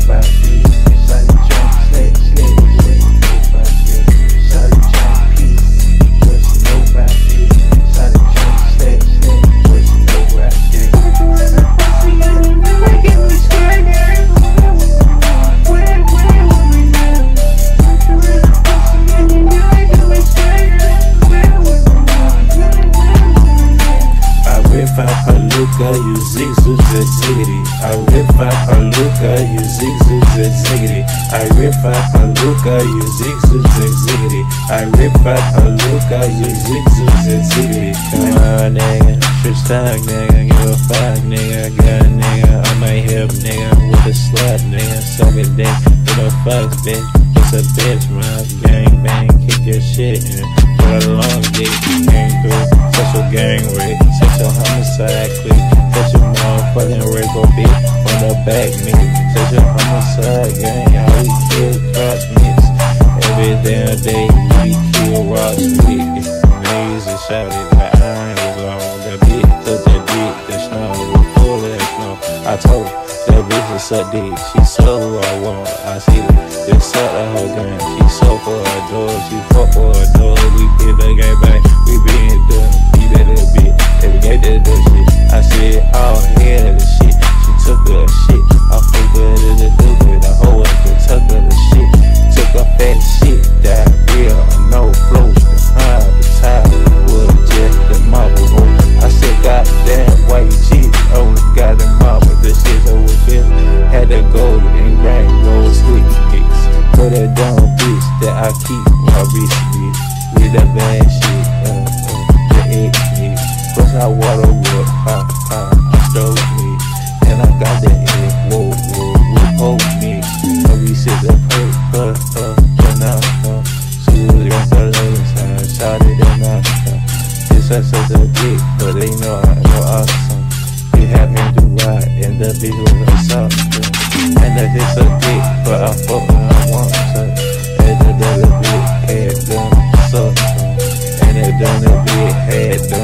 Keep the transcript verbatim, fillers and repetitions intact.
about you. Shawty tryna slay, slay, what you know about you. Shawty tryna peace, what you know about you. Shawty tryna slay, slay, what you know about you. Why get me scared, girl? Where, where will we now? I rip out Paluca, you zig zig zig ziggity. I rip out Paluca, you zig zig zig ziggity. I rip out Paluca, you zig zig zig ziggity. I rip out Paluca, you zig zig zig ziggity. Come on, nigga, switch talk, nigga, give a fuck, nigga, got a nigga on my hip, nigga, with a slut, nigga, suck a dick, with a fuck, bitch, just a bitch, man, gang bang, kick your shit, and put a long dick, gang through, sexual gang rape, sexual homicide, click, sexual motherfucking rape or bitch, on the back, nigga, sexual homicide, gang, how we kill cross mix, every damn day, we kill rocks, nigga, niggas and shouted, like I ain't long, that bitch, took that dick, that snow, was full of that snow, I told her, that bitch is suck dick, she so who I want, I see it, just suck the whole game, she so for her door, she fuck for her door, we get the game back, we been done, beat that little bitch, every day that do shit, I said, all head of the shit, she took her shit, I forgot it to do with the whole up and took her the shit, took her fat shit, that real, no flows, behind the tile, wood just the marble hole, I said, goddamn, why you cheat, only got the marble, this shit's over here, had the gold and grand gold slick kicks, for that dumb bitch that I keep my wrist with, with that bad shit, uh, uh, the egg shit, cause I water wood, ha, ha, I stole me, and I got that egg, whoa, whoa, whoa, hold me, so we sit there, per, per, per, per, now, uh, she was got the last time, shot it and now, uh, it's such such a dick, but they know I know awesome, we have him do right, and the bitch was a soft, and that it's a dick, but I fuck when I want to. And the other bitch had done suck, and that done a bitch had done